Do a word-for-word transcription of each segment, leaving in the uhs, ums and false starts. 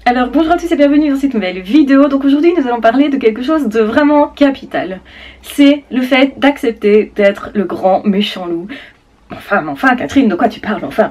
Alors bonjour à tous et bienvenue dans cette nouvelle vidéo. Donc aujourd'hui nous allons parler de quelque chose de vraiment capital. C'est le fait d'accepter d'être le grand méchant loup. Enfin, enfin Catherine, de quoi tu parles enfin?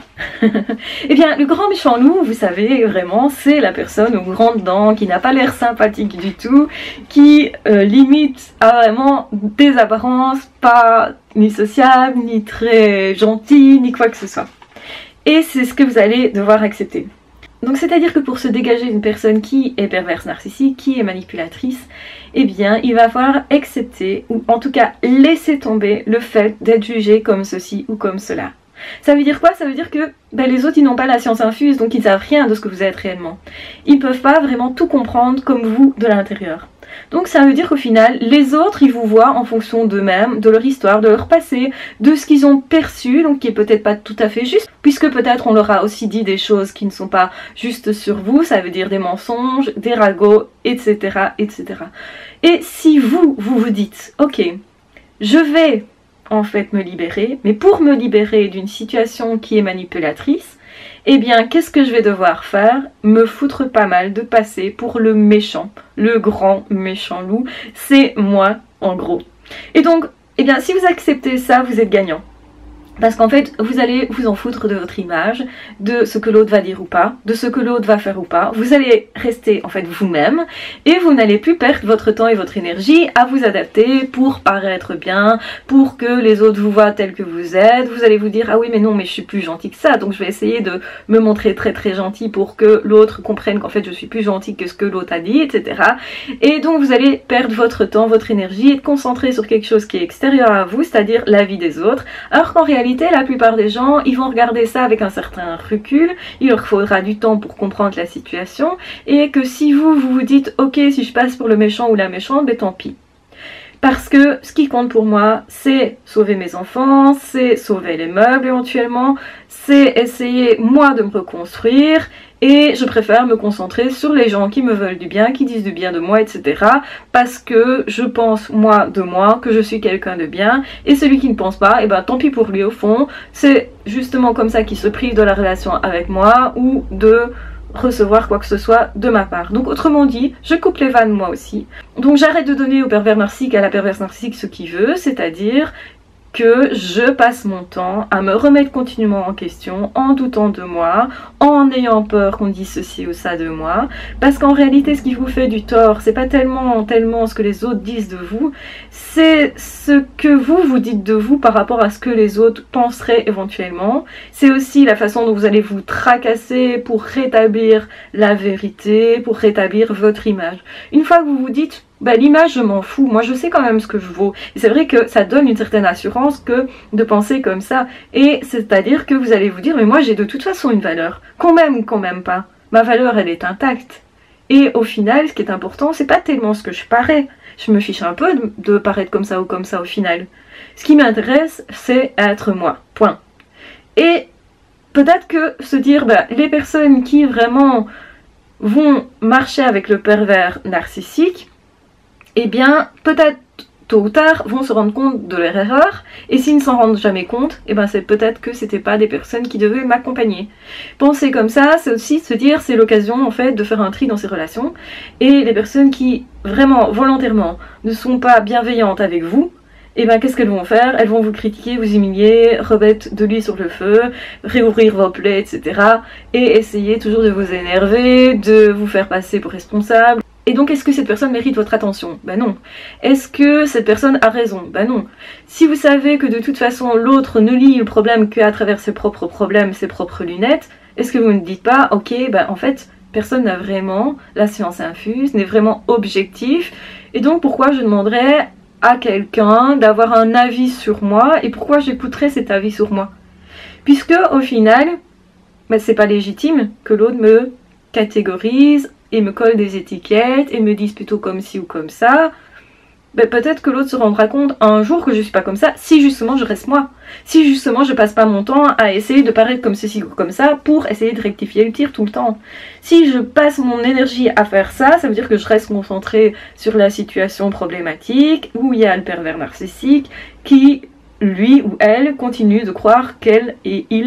Eh bien le grand méchant loup, vous savez vraiment, c'est la personne aux grandes dents qui n'a pas l'air sympathique du tout, qui euh, limite a vraiment des apparences pas ni sociables, ni très gentilles, ni quoi que ce soit. Et c'est ce que vous allez devoir accepter. Donc c'est à dire que pour se dégager d'une personne qui est perverse narcissique, qui est manipulatrice, eh bien il va falloir accepter, ou en tout cas laisser tomber le fait d'être jugé comme ceci ou comme cela. Ça veut dire quoi? Ça veut dire que ben, les autres ils n'ont pas la science infuse, donc ils savent rien de ce que vous êtes réellement. Ils ne peuvent pas vraiment tout comprendre comme vous de l'intérieur. Donc ça veut dire qu'au final, les autres, ils vous voient en fonction d'eux-mêmes, de leur histoire, de leur passé, de ce qu'ils ont perçu, donc qui est peut-être pas tout à fait juste, puisque peut-être on leur a aussi dit des choses qui ne sont pas justes sur vous, ça veut dire des mensonges, des ragots, et cetera, et cetera. Et si vous, vous vous dites, ok, je vais en fait me libérer, mais pour me libérer d'une situation qui est manipulatrice, eh bien, qu'est-ce que je vais devoir faire? Me foutre pas mal de passer pour le méchant, le grand méchant loup, c'est moi en gros. Et donc, eh bien, si vous acceptez ça, vous êtes gagnant. Parce qu'en fait, vous allez vous en foutre de votre image, de ce que l'autre va dire ou pas, de ce que l'autre va faire ou pas. Vous allez rester en fait vous-même et vous n'allez plus perdre votre temps et votre énergie à vous adapter pour paraître bien, pour que les autres vous voient tel que vous êtes. Vous allez vous dire ah oui mais non mais je suis plus gentil que ça, donc je vais essayer de me montrer très très gentil pour que l'autre comprenne qu'en fait je suis plus gentil que ce que l'autre a dit, et cetera. Et donc vous allez perdre votre temps, votre énergie et être concentré sur quelque chose qui est extérieur à vous, c'est-à-dire la vie des autres, alors qu'en réalité la plupart des gens, ils vont regarder ça avec un certain recul, il leur faudra du temps pour comprendre la situation, et que si vous, vous vous dites, ok, si je passe pour le méchant ou la méchante, ben tant pis. Parce que ce qui compte pour moi, c'est sauver mes enfants, c'est sauver les meubles éventuellement, c'est essayer moi de me reconstruire, et je préfère me concentrer sur les gens qui me veulent du bien, qui disent du bien de moi, et cetera. Parce que je pense moi de moi, que je suis quelqu'un de bien, et celui qui ne pense pas, et ben tant pis pour lui au fond, c'est justement comme ça qu'il se prive de la relation avec moi, ou de recevoir quoi que ce soit de ma part. Donc autrement dit, je coupe les vannes moi aussi. Donc j'arrête de donner au pervers narcissique, à la perverse narcissique ce qu'il veut, c'est-à-dire que je passe mon temps à me remettre continuellement en question, en doutant de moi, en ayant peur qu'on dise ceci ou ça de moi, parce qu'en réalité ce qui vous fait du tort, c'est pas tellement, tellement ce que les autres disent de vous, c'est ce que vous vous dites de vous par rapport à ce que les autres penseraient éventuellement. C'est aussi la façon dont vous allez vous tracasser pour rétablir la vérité, pour rétablir votre image. Une fois que vous vous dites bah, l'image je m'en fous, moi je sais quand même ce que je vaux. Et c'est vrai que ça donne une certaine assurance que de penser comme ça. Et c'est à dire que vous allez vous dire mais moi j'ai de toute façon une valeur, qu'on m'aime ou qu'on m'aime pas. Ma valeur elle est intacte. Et au final ce qui est important c'est pas tellement ce que je parais. Je me fiche un peu de, de paraître comme ça ou comme ça au final. Ce qui m'intéresse c'est être moi, point. Et peut-être que se dire bah, les personnes qui vraiment vont marcher avec le pervers narcissique, eh bien, peut-être tôt ou tard, vont se rendre compte de leur erreur, et s'ils ne s'en rendent jamais compte, eh ben c'est peut-être que c'était pas des personnes qui devaient m'accompagner. Penser comme ça, c'est aussi se dire, c'est l'occasion en fait de faire un tri dans ses relations, et les personnes qui, vraiment, volontairement, ne sont pas bienveillantes avec vous, et eh bien qu'est-ce qu'elles vont faire? Elles vont vous critiquer, vous humilier, remettre de l'huile sur le feu, réouvrir vos plaies, et cetera. Et essayer toujours de vous énerver, de vous faire passer pour responsable. Et donc est-ce que cette personne mérite votre attention? Ben non. Est-ce que cette personne a raison? Ben non. Si vous savez que de toute façon l'autre ne lit le problème qu'à travers ses propres problèmes, ses propres lunettes, est-ce que vous ne dites pas, ok, ben en fait, personne n'a vraiment la science infuse, n'est vraiment objectif, et donc pourquoi je demanderais à quelqu'un d'avoir un avis sur moi, et pourquoi j'écouterais cet avis sur moi? Puisque au final, ben, c'est pas légitime que l'autre me catégorise et me colle des étiquettes et me dise plutôt comme ci ou comme ça. Ben, peut-être que l'autre se rendra compte un jour que je suis pas comme ça, si justement je reste moi. Si justement je passe pas mon temps à essayer de paraître comme ceci ou comme ça pour essayer de rectifier le tir tout le temps. Si je passe mon énergie à faire ça, ça veut dire que je reste concentrée sur la situation problématique où il y a le pervers narcissique qui, lui ou elle, continue de croire qu'elle et il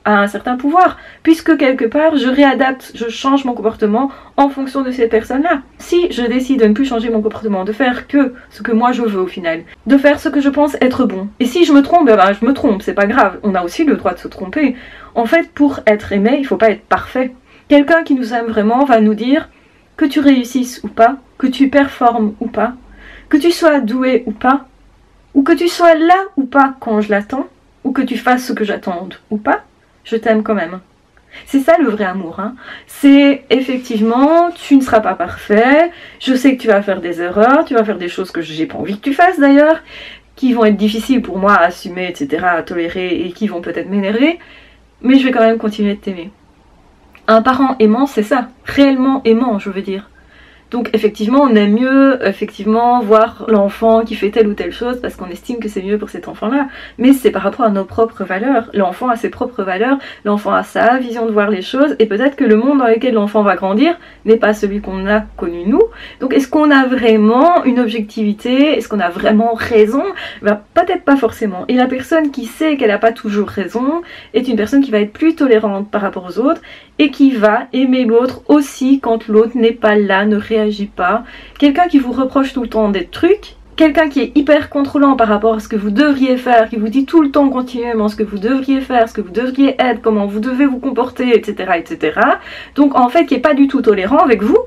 a un certain pouvoir, puisque quelque part je réadapte, je change mon comportement en fonction de cette personne-là. Si je décide de ne plus changer mon comportement, de faire que ce que moi je veux au final, de faire ce que je pense être bon, et si je me trompe, ben, ben je me trompe, c'est pas grave, on a aussi le droit de se tromper. En fait, pour être aimé, il faut pas être parfait. Quelqu'un qui nous aime vraiment va nous dire que tu réussisses ou pas, que tu performes ou pas, que tu sois doué ou pas, ou que tu sois là ou pas quand je l'attends, ou que tu fasses ce que j'attende ou pas, je t'aime quand même. C'est ça le vrai amour, hein. C'est effectivement, tu ne seras pas parfait, je sais que tu vas faire des erreurs, tu vas faire des choses que j'ai pas envie que tu fasses d'ailleurs, qui vont être difficiles pour moi à assumer, et cetera, à tolérer et qui vont peut-être m'énerver, mais je vais quand même continuer de t'aimer. Un parent aimant, c'est ça, réellement aimant, je veux dire. Donc effectivement, on aime mieux effectivement voir l'enfant qui fait telle ou telle chose parce qu'on estime que c'est mieux pour cet enfant-là. Mais c'est par rapport à nos propres valeurs. L'enfant a ses propres valeurs, l'enfant a sa vision de voir les choses et peut-être que le monde dans lequel l'enfant va grandir n'est pas celui qu'on a connu nous. Donc est-ce qu'on a vraiment une objectivité? Est-ce qu'on a vraiment raison? Ben, peut-être pas forcément. Et la personne qui sait qu'elle n'a pas toujours raison est une personne qui va être plus tolérante par rapport aux autres et qui va aimer l'autre aussi quand l'autre n'est pas là, ne réagit agit pas, quelqu'un qui vous reproche tout le temps des trucs, quelqu'un qui est hyper contrôlant par rapport à ce que vous devriez faire, qui vous dit tout le temps continuellement ce que vous devriez faire, ce que vous devriez être, comment vous devez vous comporter, et cetera, et cetera. Donc en fait qui n'est pas du tout tolérant avec vous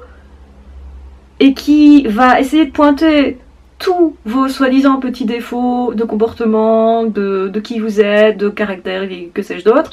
et qui va essayer de pointer tous vos soi-disant petits défauts de comportement, de, de qui vous êtes, de caractère, et que sais-je d'autre.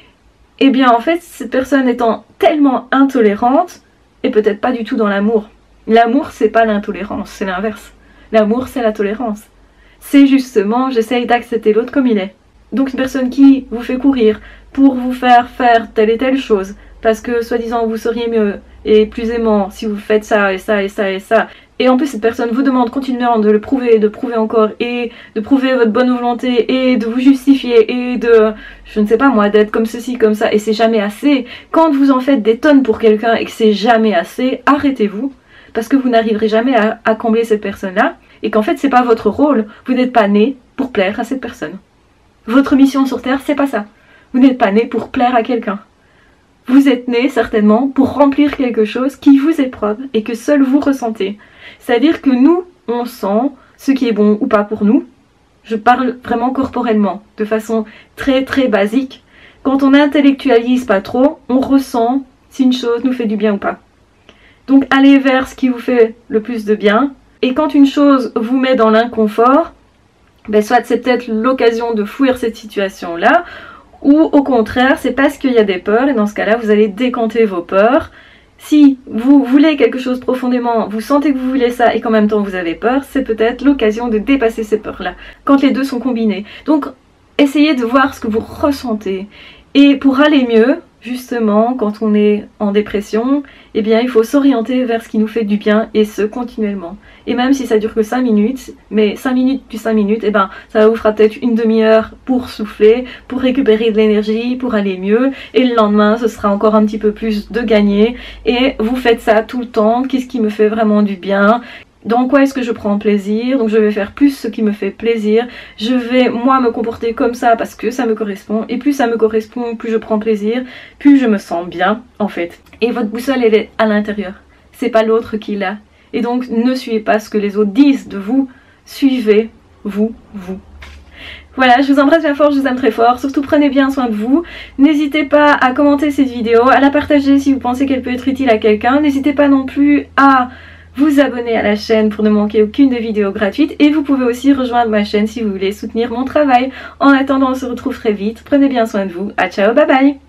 Et bien en fait cette personne étant tellement intolérante et peut-être pas du tout dans l'amour. L'amour, c'est pas l'intolérance, c'est l'inverse. L'amour, c'est la tolérance. C'est justement, j'essaye d'accepter l'autre comme il est. Donc une personne qui vous fait courir pour vous faire faire telle et telle chose, parce que soi-disant vous seriez mieux et plus aimant si vous faites ça et ça et ça et ça. Et en plus cette personne vous demande continuellement de le prouver, de prouver encore et de prouver votre bonne volonté et de vous justifier et de, je ne sais pas moi, d'être comme ceci, comme ça et c'est jamais assez. Quand vous en faites des tonnes pour quelqu'un et que c'est jamais assez, arrêtez-vous parce que vous n'arriverez jamais à, à combler cette personne-là et qu'en fait c'est pas votre rôle, vous n'êtes pas né pour plaire à cette personne. Votre mission sur Terre c'est pas ça. Vous n'êtes pas né pour plaire à quelqu'un. Vous êtes né certainement pour remplir quelque chose qui vous est propre et que seul vous ressentez. C'est-à-dire que nous, on sent ce qui est bon ou pas pour nous. Je parle vraiment corporellement, de façon très très basique. Quand on intellectualise pas trop, on ressent si une chose nous fait du bien ou pas. Donc allez vers ce qui vous fait le plus de bien. Et quand une chose vous met dans l'inconfort, ben soit c'est peut-être l'occasion de fuir cette situation-là, ou au contraire, c'est parce qu'il y a des peurs, et dans ce cas-là, vous allez décanter vos peurs. Si vous voulez quelque chose profondément, vous sentez que vous voulez ça, et qu'en même temps vous avez peur, c'est peut-être l'occasion de dépasser ces peurs-là, quand les deux sont combinés. Donc, essayez de voir ce que vous ressentez. Et pour aller mieux, justement, quand on est en dépression, eh bien, il faut s'orienter vers ce qui nous fait du bien, et ce, continuellement. Et même si ça dure que cinq minutes, mais cinq minutes plus cinq minutes, eh ben, ça vous fera peut-être une demi-heure pour souffler, pour récupérer de l'énergie, pour aller mieux, et le lendemain, ce sera encore un petit peu plus de gagner, et vous faites ça tout le temps, qu'est-ce qui me fait vraiment du bien ? Dans quoi est-ce que je prends plaisir? Donc je vais faire plus ce qui me fait plaisir. Je vais moi me comporter comme ça parce que ça me correspond. Et plus ça me correspond, plus je prends plaisir, plus je me sens bien en fait. Et votre boussole elle est à l'intérieur. C'est pas l'autre qui l'a. Et donc ne suivez pas ce que les autres disent de vous. Suivez vous, vous. Voilà, je vous embrasse bien fort, je vous aime très fort. Surtout prenez bien soin de vous. N'hésitez pas à commenter cette vidéo, à la partager si vous pensez qu'elle peut être utile à quelqu'un. N'hésitez pas non plus à vous abonner à la chaîne pour ne manquer aucune des vidéos gratuites et vous pouvez aussi rejoindre ma chaîne si vous voulez soutenir mon travail. En attendant, on se retrouve très vite. Prenez bien soin de vous. À ciao, bye bye.